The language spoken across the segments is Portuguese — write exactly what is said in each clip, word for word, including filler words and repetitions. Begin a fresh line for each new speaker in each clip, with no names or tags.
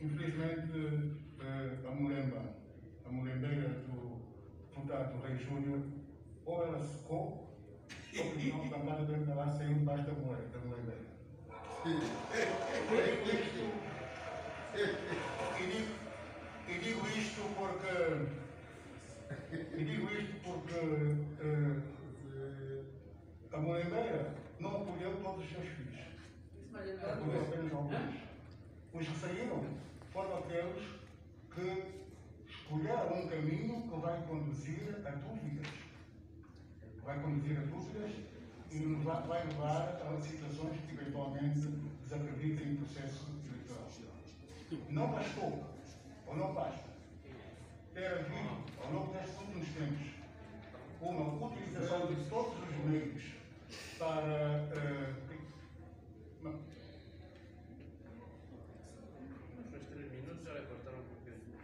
Infelizmente, a Mulemba, a mulembeira do deputado Rei Júnior, ou ela secou, ou que não, tampado dentro dela saiu debaixo da mulher, da mulembeira. E digo, e digo isto porque e digo isto porque uh, a mulembeira não acolheu todos os seus filhos. Acolheu apenas alguns. Os que saíram foram aqueles que escolheram um caminho que vai conduzir a dúvidas. Vai conduzir a dúvidas e nos vai, vai levar a situações que eventualmente desacreditem o processo eleitoral. Não bastou, ou não basta, ter havido, ao longo destes últimos tempos, uma utilização de todos os meios para. Uh,
Nos três minutos já vai cortar um pouquinho.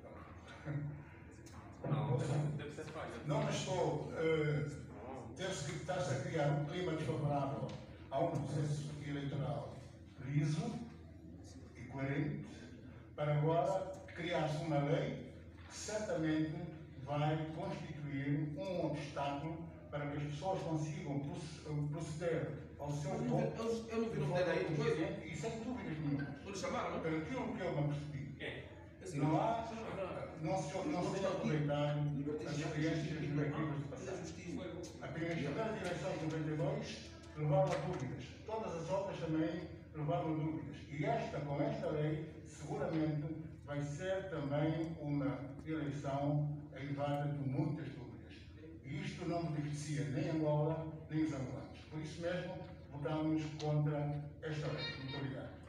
Não,
deve ser falha.
Não bastou uh, ter-se estar-se a criar um clima desfavorável a um processo eleitoral liso e coerente, para agora criar-se uma lei que certamente vai constituir um obstáculo para que as pessoas consigam proceder ao seu voto.
Eu não vi no dedo aí depois?
E sem dúvidas nenhuma.
Eles chamaram, não?
Pelo aquilo que eu me percebi.
É.
Não há, não se, não se tem aproveitado as experiências negativas do passado. Apenas as primeiras eleições de noventa e dois levaram a dúvidas. Todas as outras também levaram a dúvidas. E esta, com esta lei, seguramente vai ser também uma eleição elevada de muitas dúvidas. E isto não beneficia nem Angola, nem os angolanos. Por isso mesmo, votamos contra esta lei. Muito obrigado.